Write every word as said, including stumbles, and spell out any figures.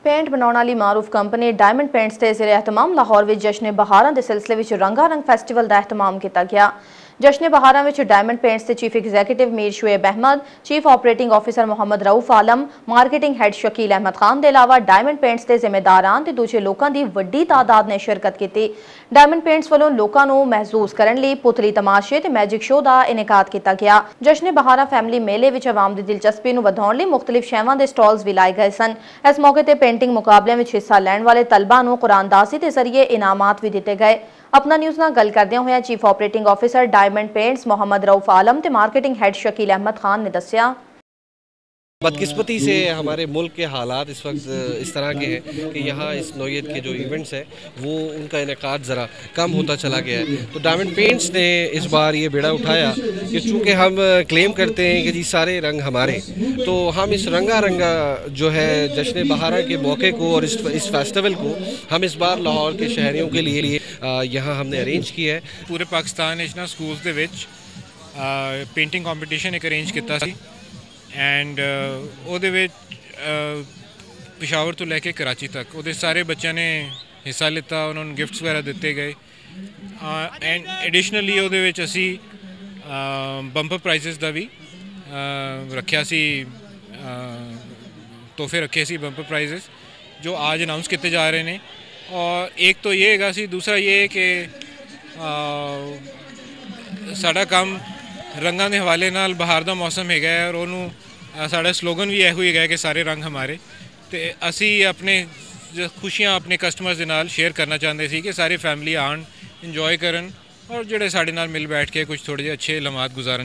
Paint बनाने वाली मारूफ company diamond paints के ज़ेरे एहतमाम लाहौर में जश्न बहारां के सिलसिले में रंगारंग फैसटिवल का एहतमाम किया गया। जश्न बहारां में डायमंड पेंट्स के chief executive Mir Shoaib Ahmed, chief operating officer Mohammad Rauf Alam, marketing head Shakeel Ahmed Khan के अलावा डायमंड पेंट्स के जिम्मेदारान ते दूजे लोगों की वड्डी तादाद ने शिरकत की। डायमंड पेंट्स वालों लोगों को महसूस करने लिए पुतली तमाशे ते मैजिक शो का इनेकाद किया गया। जश्न बहारां फैमिली मेले में आवाम की दिलचस्पी को बढ़ाने लिए मुख्तलिफ शैवां के स्टॉल्स भी लाए गए सन। इस मौके पर पेंटिंग मुकाबले में हिस्सा लैण वाले तलबा को कुरानदासी के जरिए इनामात भी दिते गए। अपना न्यूज़ नाल गल करदे होए chief operating officer diamond paints Mohammad Rauf Alam ते मार्केटिंग हैड शकील अहमद खान ने दस्सिया, बदकिस्मती से हमारे मुल्क के हालात इस वक्त इस तरह के हैं कि यहाँ इस नौयत के जो इवेंट्स हैं वो उनका इनेकाद ज़रा कम होता चला गया है। तो डायमंड पेंट्स ने इस बार ये बेड़ा उठाया कि चूँकि हम क्लेम करते हैं कि जी सारे रंग हमारे, तो हम इस रंगा रंगा जो है जश्न बहारा के मौके को और इस इस फेस्टिवल को हम इस बार लाहौर के शहरियों के लिए यहाँ हमने अरेंज किया है। पूरे पाकिस्तान इस स्कूल्स दे विच पेंटिंग कॉम्पीटिशन एक अरेंज किया एंड ਉਹਦੇ ਵਿੱਚ ਪਿਸ਼ਾਵਰ ਤੋਂ ਲੈ ਕੇ ਕਰਾਚੀ ਤੱਕ ਉਹਦੇ ਸਾਰੇ ਬੱਚਿਆਂ ਨੇ ਹਿੱਸਾ ਲਿੱਤਾ, ਉਹਨਾਂ ਨੂੰ ਗਿਫਟਸ ਵਗੈਰਾ ਦਿੱਤੇ ਗਏ ਐਂਡ ਐਡੀਸ਼ਨਲੀ ਉਹਦੇ ਵਿੱਚ ਅਸੀਂ ਬੰਪਰ ਪ੍ਰਾਈਜ਼ਸ ਦਾ ਵੀ ਰੱਖਿਆ ਸੀ, ਤੋਹਫੇ ਰੱਖੇ ਸੀ ਬੰਪਰ ਪ੍ਰਾइजेस जो आज अनाउंस किए जा रहे हैं। और एक तो ये है सी, दूसरा ये है कि साडा काम रंगां दे हवाले नाल बहार दा मौसम है और उन्होंने साडा स्लोगन भी यहो ही है कि सारे रंग हमारे, तो असी अपने खुशियां अपने कस्टमर्स दे नाल शेयर करना चाहते सी कि सारी फैमिली आन इंजॉय करन और जोड़े साडे नाल मिल बैठ के कुछ थोड़े जे अच्छे लम्हात गुजारन।